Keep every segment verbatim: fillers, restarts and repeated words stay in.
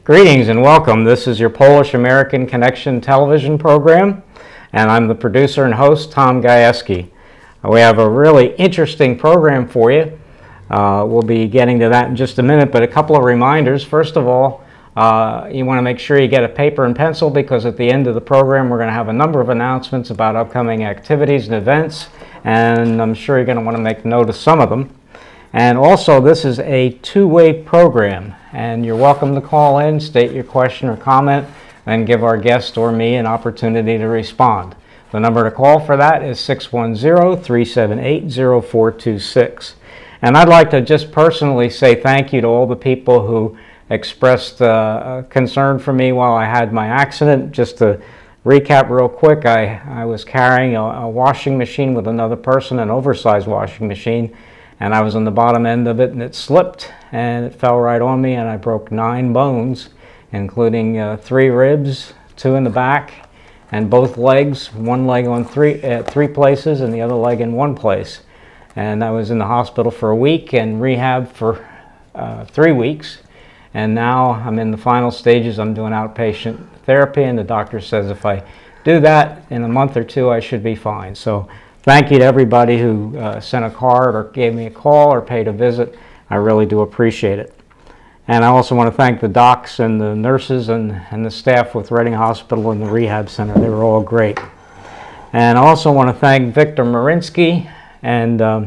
Greetings and welcome. This is your Polish-American Connection television program, and I'm the producer and host, Tom Gajewski. We have a really interesting program for you. Uh, we'll be getting to that in just a minute, but a couple of reminders. First of all, uh, you want to make sure you get a paper and pencil, because at the end of the program we're going to have a number of announcements about upcoming activities and events, and I'm sure you're going to want to make note of some of them. And also, this is a two-way program, and you're welcome to call in, state your question or comment, and give our guest or me an opportunity to respond. The number to call for that is six one zero, three seven eight, zero four two six. And I'd like to just personally say thank you to all the people who expressed uh, concern for me while I had my accident. Just to recap real quick, I, I was carrying a, a washing machine with another person, an oversized washing machine, and I was on the bottom end of it, and it slipped and it fell right on me, and I broke nine bones, including uh, three ribs, two in the back, and both legs, one leg on three at three places and the other leg in one place. And I was in the hospital for a week and rehab for uh, three weeks, and now I'm in the final stages. I'm doing outpatient therapy, and the doctor says if I do that in a month or two I should be fine. So thank you to everybody who uh, sent a card or gave me a call or paid a visit. I really do appreciate it. And I also want to thank the docs and the nurses and, and the staff with Reading Hospital and the Rehab Center. They were all great. And I also want to thank Victor Marinsky and um,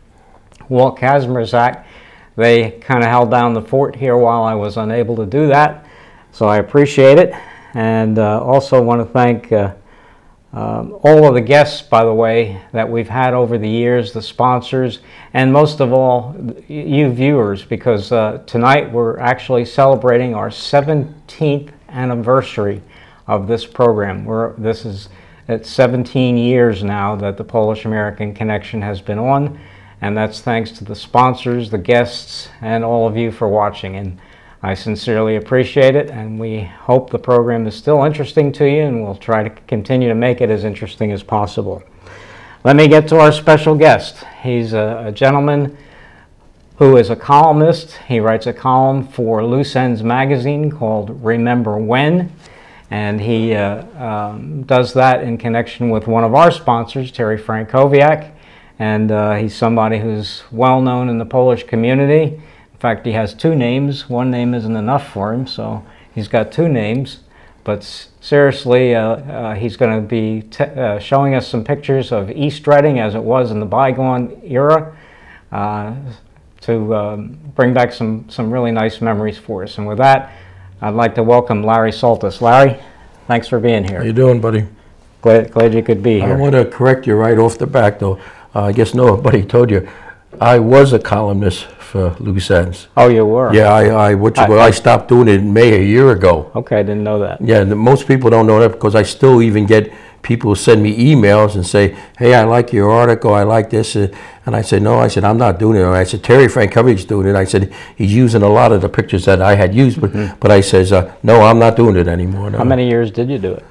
Walt Kazmierzak. They kind of held down the fort here while I was unable to do that, so I appreciate it. And uh, also want to thank uh, Um, all of the guests, by the way, that we've had over the years, the sponsors, and most of all, you viewers, because uh, tonight we're actually celebrating our seventeenth anniversary of this program. We're, this is it's seventeen years now that the Polish-American Connection has been on, and that's thanks to the sponsors, the guests, and all of you for watching. And I sincerely appreciate it, and we hope the program is still interesting to you, and we'll try to continue to make it as interesting as possible. Let me get to our special guest. He's a, a gentleman who is a columnist. He writes a column for Loose Ends magazine called Remember When, and he uh, um, does that in connection with one of our sponsors, Terry Frankowiak, and uh, he's somebody who's well known in the Polish community. In fact, he has two names. One name isn't enough for him, so he's got two names. But seriously, uh, uh, he's going to be t uh, showing us some pictures of East Reading as it was in the bygone era uh, to um, bring back some, some really nice memories for us. And with that, I'd like to welcome Larry Soltys. Larry, thanks for being here. How you doing, buddy? Glad, glad you could be here. I want to correct you right off the back, though. Uh, I guess nobody told you. I was a columnist for Loose Ends. Oh, you were? Yeah, I I, what you, I I stopped doing it in May a year ago. Okay, I didn't know that. Yeah, the, most people don't know that, because I still even get people who send me emails and say, hey, I like your article, I like this. Uh, and I said, no, I said, I'm not doing it. I said, Terry Frankowiak's doing it. I said, he's using a lot of the pictures that I had used, but, mm-hmm. but I says, uh, no, I'm not doing it anymore. No. How many years did you do it?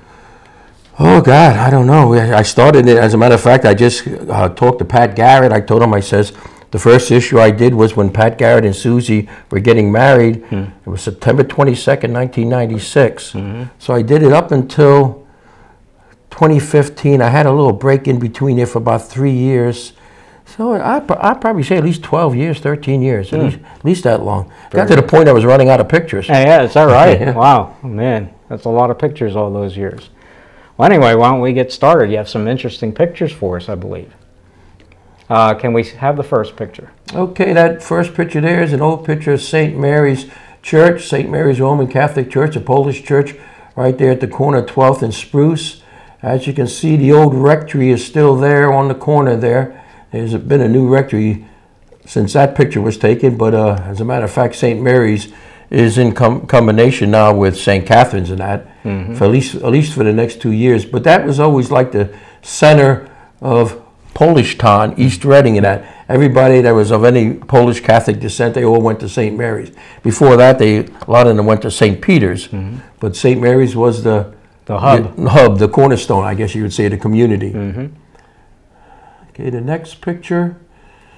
Oh, God, I don't know. I started it, as a matter of fact, I just uh, talked to Pat Garrett. I told him, I says, the first issue I did was when Pat Garrett and Susie were getting married. Mm. It was September twenty-second, nineteen ninety-six. Mm-hmm. So I did it up until twenty fifteen. I had a little break in between there for about three years. So I, I'd probably say at least twelve years, thirteen years, mm. at, least, at least that long. Very Got to the point I was running out of pictures. Yeah, yeah, is that right? Yeah. Wow, man, that's a lot of pictures all those years. Well, anyway, why don't we get started? You have some interesting pictures for us, I believe. Uh, can we have the first picture? Okay, that first picture there is an old picture of Saint Mary's Church, Saint Mary's Roman Catholic Church, a Polish church, right there at the corner of twelfth and Spruce. As you can see, the old rectory is still there on the corner there. There's been a new rectory since that picture was taken, but uh, as a matter of fact, Saint Mary's is in com combination now with Saint Catherine's and that, mm-hmm. for at least, at least for the next two years. But that was always like the center of Polish town, East Reading, and that. Everybody that was of any Polish Catholic descent, they all went to Saint Mary's. Before that, they a lot of them went to Saint Peter's, mm-hmm. but Saint Mary's was the the hub, the hub, the cornerstone, I guess you would say, the community. Mm-hmm. Okay, the next picture.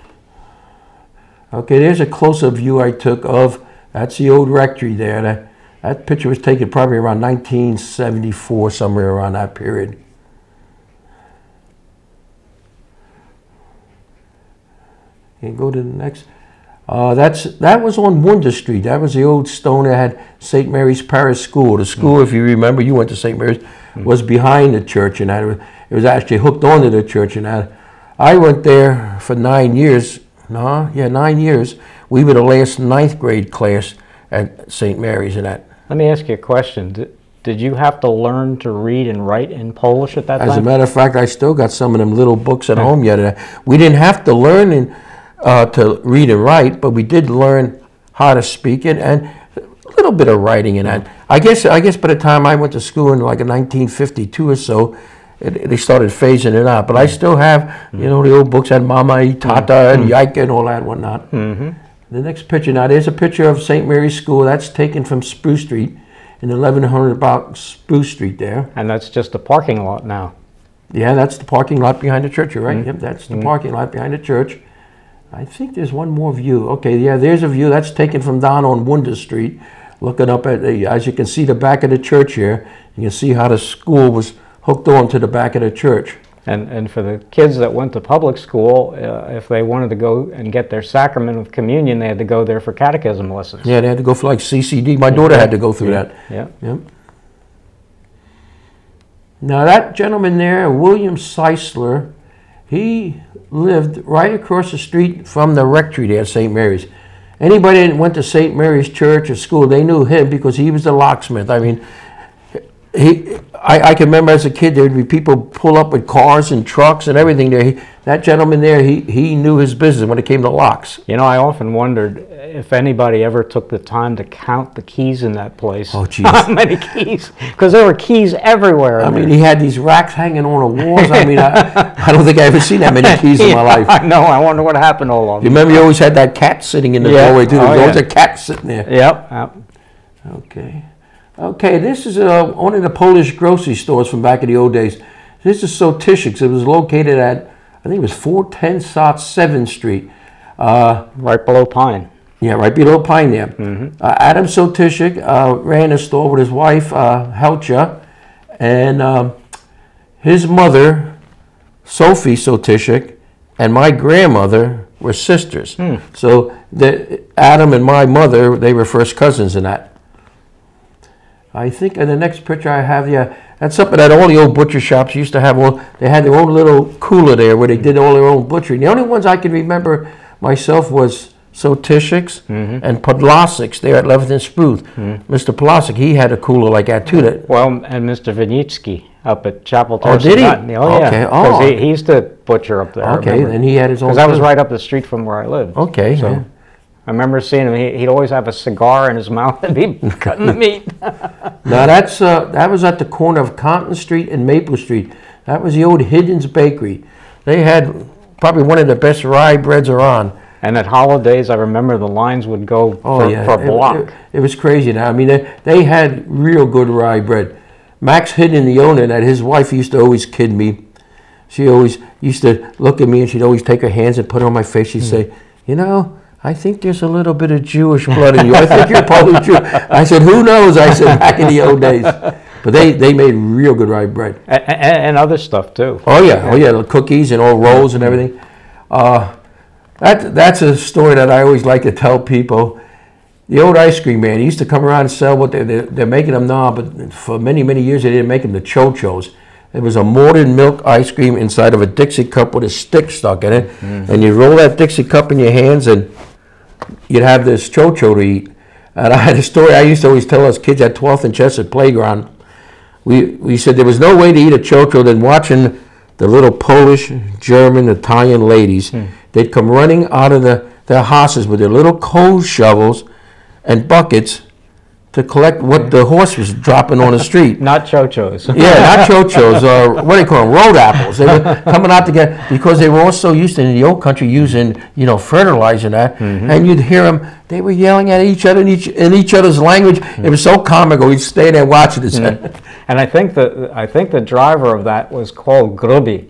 Okay, there's a close-up view I took of, that's the old rectory there. That, That picture was taken probably around nineteen seventy-four, somewhere around that period. And go to the next. Uh, that's that was on Wonder Street. That was the old stone that had Saint Mary's Parish School. The school, mm. if you remember, you went to Saint Mary's, mm. was behind the church, and that it was, it was actually hooked onto the church. And that I went there for nine years. No, yeah, nine years. We were the last ninth grade class at Saint Mary's, and that. Let me ask you a question. Did, did you have to learn to read and write in Polish at that As time? As a matter of fact, I still got some of them little books at home yet. We didn't have to learn in. Uh, to read and write, but we did learn how to speak it and a little bit of writing in that. I guess I guess by the time I went to school in like nineteen fifty-two or so, it, they started phasing it out. But I still have, you know, the old books had Mama y Tata and Yike and all that and whatnot. Mm-hmm. The next picture now, there's a picture of Saint Mary's School. That's taken from Spruce Street in eleven hundred about Spruce Street there. And that's just a parking lot now. Yeah, that's the parking lot behind the church. You're right. Mm-hmm. Yep, that's the mm-hmm. parking lot behind the church. I think there's one more view. Okay, yeah, there's a view. That's taken from down on Wonder Street. Looking up at, the, as you can see the back of the church here, you can see how the school was hooked on to the back of the church. And, and for the kids that went to public school, uh, if they wanted to go and get their sacrament of communion, they had to go there for catechism lessons. Yeah, they had to go for like C C D. My daughter yeah. had to go through yeah. that. Yeah. Yep. Now that gentleman there, William Seisler, he lived right across the street from the rectory there at Saint Mary's. Anybody that went to Saint Mary's Church or school, they knew him because he was the locksmith. I mean, he. I, I can remember as a kid there would be people pull up with cars and trucks and everything there. He, that gentleman there, he, he knew his business when it came to locks. You know, I often wondered if anybody ever took the time to count the keys in that place. Oh, geez. How many keys? Because there were keys everywhere. I mean, there. He had these racks hanging on the walls. I mean, I, I don't think I ever seen that many keys in my life. I know. I wonder what happened to all of them. You remember you always had that cat sitting in the yeah. doorway, too. There was oh, always yeah. a cat sitting there. Yep. yep. Okay. Okay, this is uh, one of the Polish grocery stores from back in the old days. This is Soltys. It was located at, I think it was four ten South seventh Street. Uh, right below Pine. Yeah, right below Pine there. Mm-hmm. uh, Adam Soltys uh, ran a store with his wife, uh, Helcha, and um, his mother, Sophie Soltys, and my grandmother were sisters. Hmm. So the, Adam and my mother, they were first cousins in that. I think in the next picture I have, yeah, that's something that all the old butcher shops used to have. All, they had their own little cooler there where they did all their own butchering. The only ones I can remember myself was Soltys mm-hmm. and Podlaseks there at eleventh and Spruce. Mm-hmm. Mister Podlasek, he had a cooler like that too. That, well, and Mister Vinitsky up at Chapel Oh, did he? Oh, yeah. Okay. Oh. He, he used to butcher up there. Okay, then he had his own. Because that was right up the street from where I lived. Okay. So. Yeah. I remember seeing him. He, he'd always have a cigar in his mouth and be cutting the meat. Now that's uh, that was at the corner of Compton Street and Maple Street. That was the old Hiddens Bakery. They had probably one of the best rye breads around. And at holidays, I remember the lines would go oh, for, yeah. for a block. It, it, it was crazy. Now I mean, they, they had real good rye bread. Max Hidden, the owner, that his wife used to always kid me. She always used to look at me and she'd always take her hands and put it on my face. She'd mm. say, you know, I think there's a little bit of Jewish blood in you. I think you're probably Jew. I said, who knows? I said, back in the old days. But they, they made real good rye bread. And, and, and other stuff, too. Oh, yeah. Oh, yeah. The cookies and all rolls and everything. Uh, that That's a story that I always like to tell people. The old ice cream man, he used to come around and sell what they, they're, they're making them now, but for many, many years they didn't make them, the Cho-Chos. It was a malted milk ice cream inside of a Dixie cup with a stick stuck in it. Mm-hmm. And you roll that Dixie cup in your hands and you'd have this Cho-Cho to eat. And I had a story I used to always tell us kids at twelfth and Chestnut Playground. We, we said there was no way to eat a Cho-Cho than watching the little Polish, German, Italian ladies. Mm. They'd come running out of the, their houses with their little coal shovels and buckets to collect what the horse was dropping on the street. Not Cho-Chos. Yeah, not Cho-Chos. Uh, what do they call them? Road apples. They were coming out to get, because they were all so used to, in the old country, using, you know, fertilizer and that. Mm-hmm. And you'd hear them, they were yelling at each other in each, in each other's language. Mm-hmm. It was so comical. We'd stay there watching it. Mm-hmm. And I think, the, I think the driver of that was called Gruby.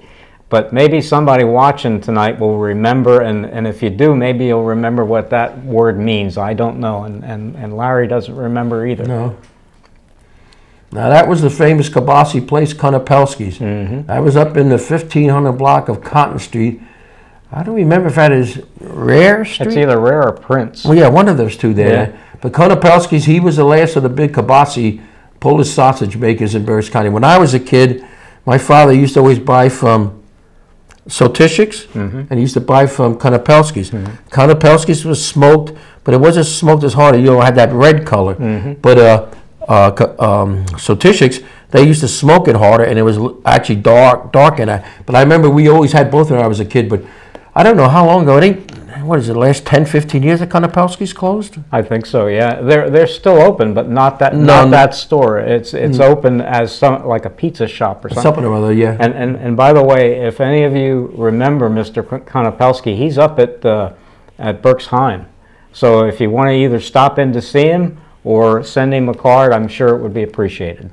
But maybe somebody watching tonight will remember, and, and if you do, maybe you'll remember what that word means. I don't know, and, and, and Larry doesn't remember either. No. Now that was the famous kibasi place, Konopelski's. Mm-hmm. That was up in the fifteen hundred block of Cotton Street. I don't remember if that is Rare Street? It's either Rare or Prince. Well, yeah, one of those two there. Yeah. But Konopelski's, he was the last of the big kibasi Polish sausage makers in Berks County. When I was a kid, my father used to always buy from Soltys, mm-hmm. and he used to buy from Konopelski's. Mm-hmm. Konopelski's was smoked, but it wasn't smoked as hard. You know, it had that red color. Mm-hmm. But uh, uh, um, Soltys, they used to smoke it harder, and it was actually dark, dark in that. But I remember we always had both when I was a kid. But I don't know how long ago. It ain't, what is it, the last ten, fifteen years that Konopelski's closed? I think so, yeah. They're they're still open, but not that No, not no. that store. It's it's Mm. open as some like a pizza shop or something. Something or other, yeah. And and and by the way, if any of you remember Mister Konopelski, he's up at uh, at Berksheim. So if you want to either stop in to see him or send him a card, I'm sure it would be appreciated.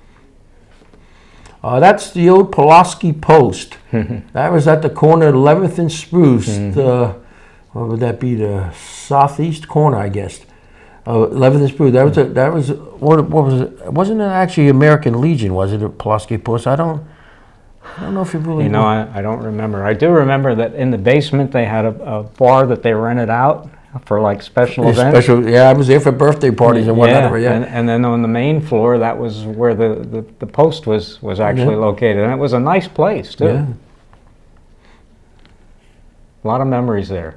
Uh, that's the old Pulaski Post. That was at the corner of eleventh and Spruce. Mm-hmm. The, what would that be? The southeast corner, I guess. Uh, eleventh and Spruce. That was a, that was what, what was it? Wasn't it actually American Legion? Was it a Pulaski Post? I don't. I don't know if you really. You know, I, I don't remember. I do remember that in the basement they had a, a bar that they rented out for like special Yeah, events. special, yeah, I was there for birthday parties and whatnot. Yeah, Yeah, and, and then on the main floor, that was where the, the, the post was, was actually Yeah. located. And it was a nice place, too. yeah. A lot of memories there.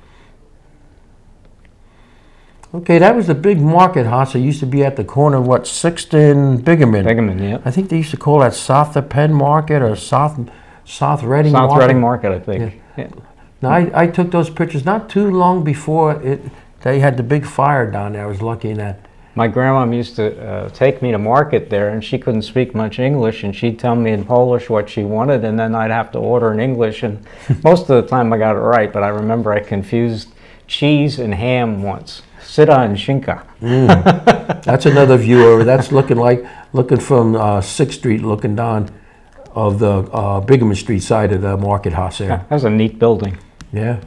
Okay, that was the big market house that used to be at the corner of what, sixth and Bigerman. Bigerman, yeah. I think they used to call that South of Penn Market or South South Reading South Market. Reading Market, I think. Yeah. Now, I, I took those pictures not too long before it. They had the big fire down there. I was lucky in that. My grandmom used to uh, take me to market there, and she couldn't speak much English, and she'd tell me in Polish what she wanted, and then I'd have to order in English, and most of the time I got it right, but I remember I confused cheese and ham once. Sita and shinka. Mm. That's another view over. That's looking like looking from uh, sixth Street, looking down of the uh, Bigerman Street side of the market house there. That was a neat building. Yeah.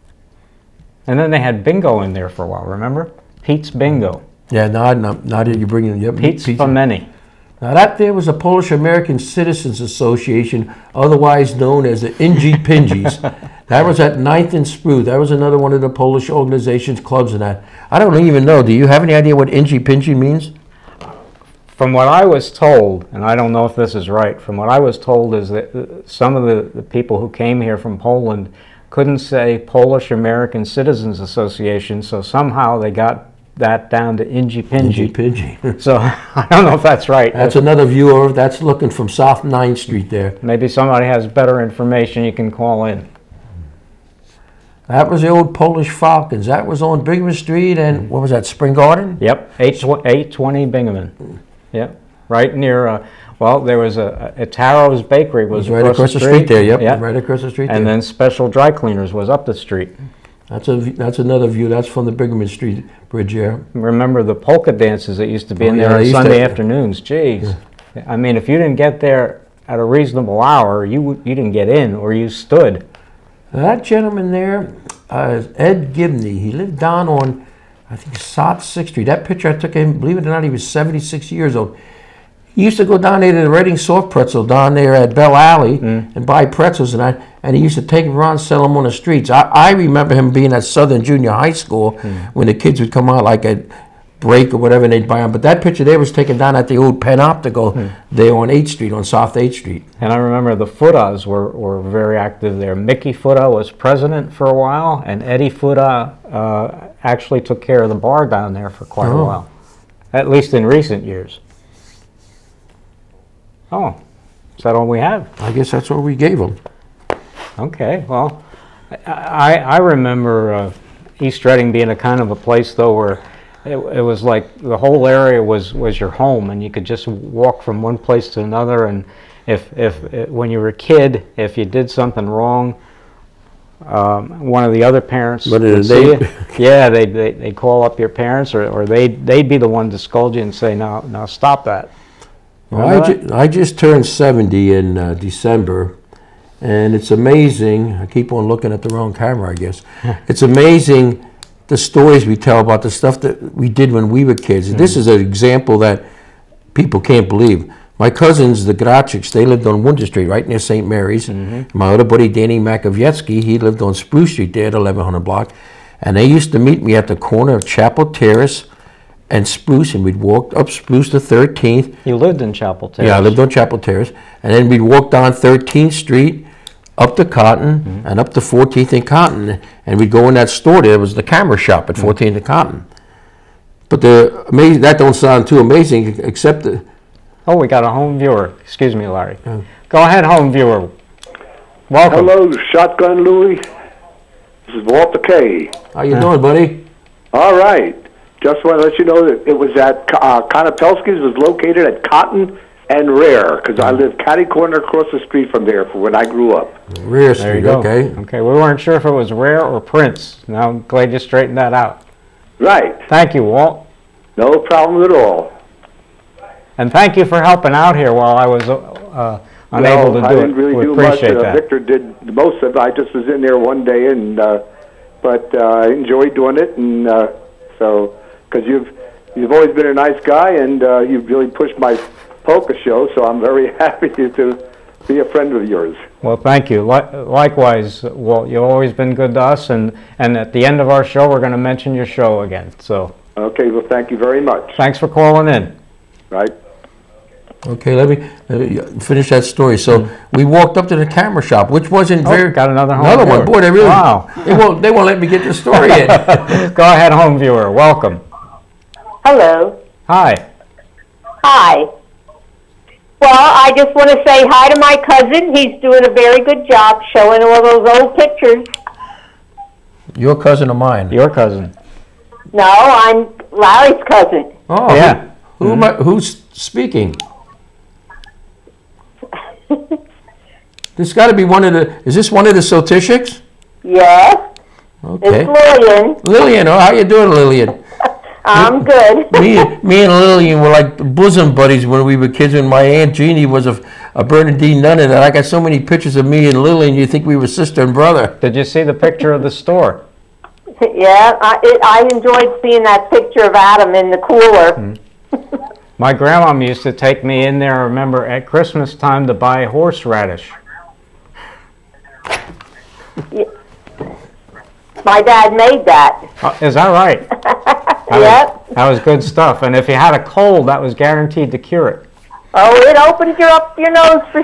And then they had bingo in there for a while, remember? Pete's Bingo. Yeah, now, now, now that you're bringing yep, Pete's pizza. for many. Now that there was a Polish American Citizens Association, otherwise known as the Inji Pinjies. That was at ninth and Spruce. That was another one of the Polish organizations, clubs and that. I don't even know. Do you have any idea what Inji Pinji means? From what I was told, and I don't know if this is right, from what I was told is that uh, some of the, the people who came here from Poland couldn't say Polish American Citizens Association, so somehow they got that down to Inji Pinji. Inji Pinji. So I don't know if that's right. That's another view of, that's looking from South ninth Street there. Maybe somebody has better information, you can call in. That was the old Polish Falcons. That was on Bigerman Street and what was that, Spring Garden? Yep, eight twenty Bingaman. Yep, right near, uh, well, there was a, a Taro's Bakery was, It was right across, the street, street there, yep, yep, right across the street and there. then Special Dry Cleaners was up the street. That's a that's another view. That's from the Bigerman Street bridge there. Remember the polka dances that used to be Oh, in yeah, there on they used Sunday to- afternoons? Jeez. I mean, if you didn't get there at a reasonable hour, you w- you didn't get in, or you stood. Now, that gentleman there uh, is Ed Gibney. He lived down on, I think, South sixth Street. That picture I took him, believe it or not, he was seventy-six years old. He used to go down there to the Reading Soft Pretzel down there at Bell Alley Mm. and buy pretzels and that, and he used to take them around and sell them on the streets. I, I remember him being at Southern Junior High School Mm. when the kids would come out like at break or whatever and they'd buy them. But that picture there was taken down at the old Panoptical Mm. there on eighth Street, on South eighth Street. And I remember the Fudas were, were very active there. Mickey Fuda was president for a while, and Eddie Fuda uh, actually took care of the bar down there for quite Oh. a while, at least in recent years. Oh, is that all we have? I guess that's what we gave him. Okay, well, I, I remember uh, East Reading being a kind of a place, though, where it, it was like the whole area was, was your home, and you could just walk from one place to another, and if, if, if when you were a kid, if you did something wrong, um, one of the other parents But, uh, would they- see you. Yeah, they'd, they, they'd call up your parents, or, or they'd, they'd be the one to scold you and say, no, no, stop that. Well, I, ju I just turned seventy in uh, December, And it's amazing. I keep on looking at the wrong camera, I guess. It's amazing the stories we tell about the stuff that we did when we were kids. Mm-hmm. This is an example that people can't believe. My cousins, the Gajewskis, they lived on Winter Street, right near Saint Mary's. Mm-hmm. My other buddy, Danny Gajewski, he lived on Spruce Street there at eleven hundred block. And they used to meet me at the corner of Chapel Terrace and Spruce, and we'd walk up Spruce to thirteenth. You lived in Chapel Terrace? Yeah, I lived on Chapel Terrace. And then we'd walk down thirteenth Street, up to Cotton, mm-hmm. and up to fourteenth and Cotton. And we'd go in that store there. It was the camera shop at mm-hmm. fourteenth and Cotton. But the amazing, that don't sound too amazing, except the... Oh, we got a home viewer. Excuse me, Larry. Uh, Go ahead, home viewer. Welcome. Hello, Shotgun Louie. This is Walter K. How you uh, doing, buddy? All right. Just want to let you know that it was at uh, Konopelski's was located at Cotton and Rare, because I live catty corner across the street from there for when I grew up. Rare Street, okay. Okay, we weren't sure if it was Rare or Prince. Now I'm glad you straightened that out. Right. Thank you, Walt. No problem at all. And thank you for helping out here while I was uh, unable well, to do I didn't it. really we do appreciate much. Uh, that. Victor did most of it. I just was in there one day, and uh, but uh, I enjoyed doing it, and uh, so because you've you've always been a nice guy, and uh, you've really pushed my polka show, so I'm very happy to, to be a friend of yours. Well, thank you. Likewise, Walt, you've always been good to us, and and at the end of our show, we're going to mention your show again. So. Okay. Well, thank you very much. Thanks for calling in. Right. Okay, let me, let me finish that story. So mm-hmm. we walked up to the camera shop, which wasn't oh, very... got another home Another viewer. one. Boy, they really... Wow. They won't, they won't let me get the story in. Go ahead, home viewer. Welcome. Hello. Hi. Hi. Well, I just want to say hi to my cousin. He's doing a very good job showing all those old pictures. Your cousin or mine? Your cousin. No, I'm Larry's cousin. Oh, yeah. Who, who mm-hmm. am I, who's speaking? This got to be one of the. Is this one of the Soltys? Yes. Okay. It's Lillian. Lillian, oh, how you doing, Lillian? I'm good. me, me and Lillian were like bosom buddies when we were kids. When my Aunt Jeannie was a, a Bernadine nun, and I got so many pictures of me and Lillian. You think we were sister and brother? Did you see the picture of the store? Yeah, I, it, I enjoyed seeing that picture of Adam in the cooler. Mm-hmm. My grandmom used to take me in there, I remember, at Christmas time to buy horseradish. Yeah. My dad made that. Uh, is that right? That Yep. Was, that was good stuff. And if you had a cold, that was guaranteed to cure it. Oh, it opens your up your nose for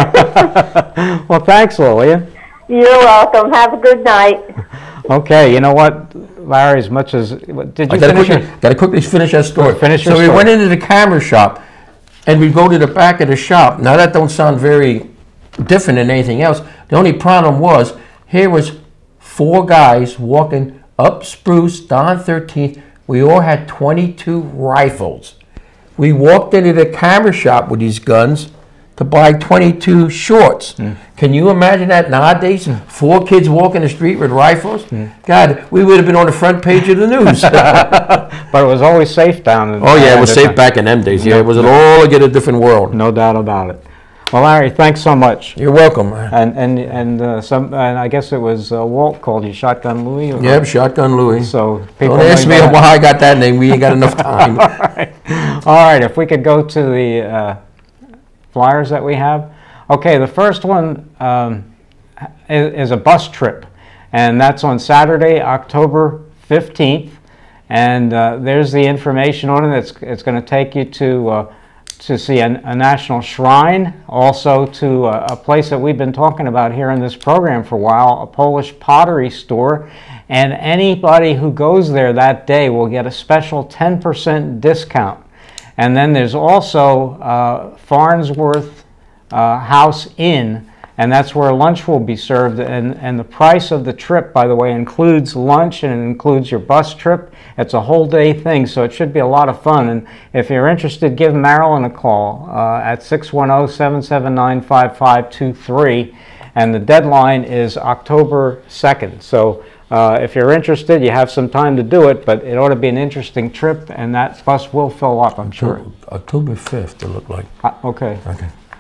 sure. Well, thanks, Lillian. You're welcome. Have a good night. Okay, you know what, Larry, as much as... Did you I gotta finish quickly, your... gotta quickly finish that story. Finish your so story. we went into the camera shop, and we go to the back of the shop. Now, that don't sound very different than anything else. The only problem was, here was four guys walking up Spruce, down thirteenth. We all had twenty-two rifles. We walked into the camera shop with these guns to buy twenty-two shorts. Mm. Can you imagine that nowadays? Mm. Four kids walking the street with rifles? Mm. God, we would have been on the front page of the news. But it was always safe down in... Oh yeah, it was safe back in them days. Yeah, it was an altogether different world. No doubt about it. Well, Larry, thanks so much. You're welcome. And and and uh, some, and I guess it was uh, Walt called you Shotgun Louie. Or yep, Shotgun Louie. So people don't ask me how I got that name. We ain't got enough time. All right. All right. If we could go to the uh, flyers that we have. Okay, the first one um, is, is a bus trip, and that's on Saturday, October fifteenth. And uh, there's the information on it. It's it's going to take you to. Uh, to see a, a national shrine, also to a, a place that we've been talking about here in this program for a while, a Polish pottery store, and anybody who goes there that day will get a special ten percent discount. And then there's also uh, Farnsworth uh, House Inn, and that's where lunch will be served. And, and the price of the trip, by the way, includes lunch and it includes your bus trip. It's a whole day thing, so it should be a lot of fun. And if you're interested, give Marilyn a call uh, at six one zero, seven seven nine, five five two three. And the deadline is October second. So uh, if you're interested, you have some time to do it, but it ought to be an interesting trip, and that bus will fill up, I'm sure. October fifth, it looked like. Uh, okay. Okay.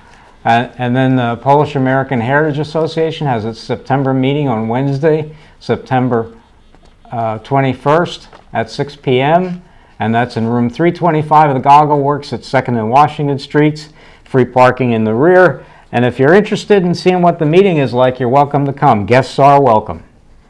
Uh, and then the Polish American Heritage Association has its September meeting on Wednesday, September uh, twenty-first at six p m And that's in room three twenty-five of the Goggle Works at second and Washington Streets. Free parking in the rear. And if you're interested in seeing what the meeting is like, you're welcome to come. Guests are welcome.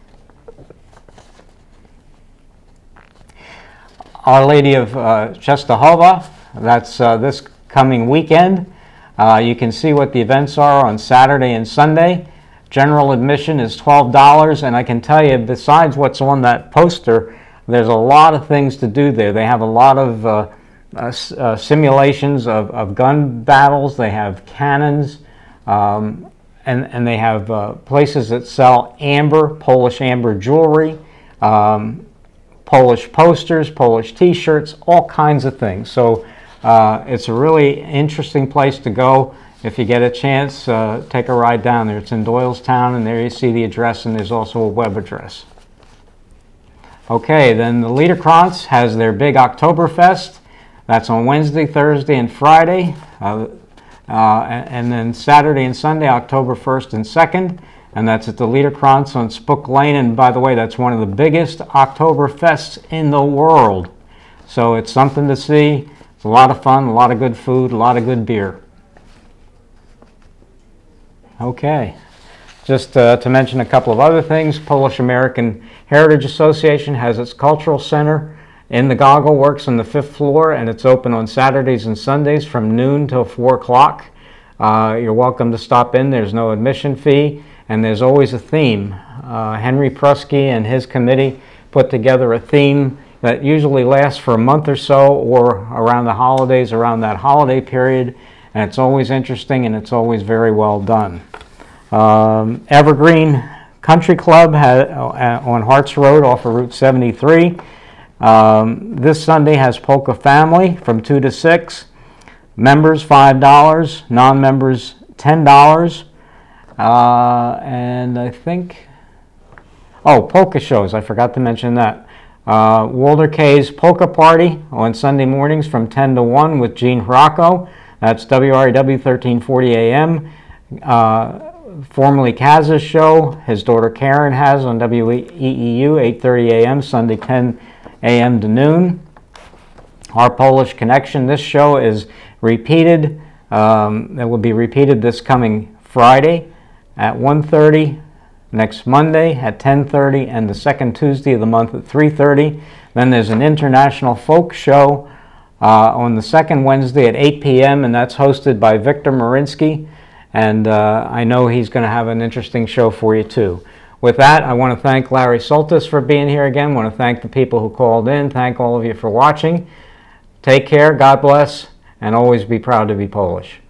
Our Lady of uh, Czestochowa, that's uh, this coming weekend. Uh, you can see what the events are on Saturday and Sunday. General admission is twelve dollars, and I can tell you, besides what's on that poster, there's a lot of things to do there. They have a lot of uh, uh, uh, simulations of, of gun battles. They have cannons, um, and, and they have uh, places that sell amber, Polish amber jewelry, um, Polish posters, Polish t-shirts, all kinds of things. So uh, it's a really interesting place to go. If you get a chance, uh, take a ride down there. It's in Doylestown, and there you see the address, and there's also a web address. Okay, then the Liederkranz has their big Oktoberfest. That's on Wednesday, Thursday, and Friday. Uh, uh, and, and then Saturday and Sunday, October first and second. And that's at the Liederkranz on Spook Lane. And by the way, that's one of the biggest Oktoberfests in the world. So it's something to see. It's a lot of fun, a lot of good food, a lot of good beer. Okay. Just uh, to mention a couple of other things, Polish American Heritage Association has its cultural center in the Goggle Works on the fifth floor, and it's open on Saturdays and Sundays from noon till four o'clock. Uh, you're welcome to stop in. There's no admission fee, and there's always a theme. Uh, Henry Prusky and his committee put together a theme that usually lasts for a month or so, or around the holidays, around that holiday period, and it's always interesting and it's always very well done. Um, Evergreen Country Club had, uh, on Harts Road off of Route seventy-three. Um, this Sunday has Polka Family from two to six. Members five dollars, non-members ten dollars. Uh, and I think, oh, polka shows, I forgot to mention that. Uh, Walter K's Polka Party on Sunday mornings from ten to one with Gene Rocco. That's W R A W thirteen forty A M. Uh, formerly Kaz's show, his daughter Karen has on W E E U eight thirty A M Sunday ten A M to noon. Our Polish Connection, this show is repeated. Um, it will be repeated this coming Friday at one thirty, next Monday at ten thirty, and the second Tuesday of the month at three thirty. Then there's an international folk show uh, on the second Wednesday at eight P M, and that's hosted by Victor Marinsky. And uh, I know he's going to have an interesting show for you too. With that, I want to thank Larry Soltys for being here again. I want to thank the people who called in. Thank all of you for watching. Take care, God bless, and always be proud to be Polish.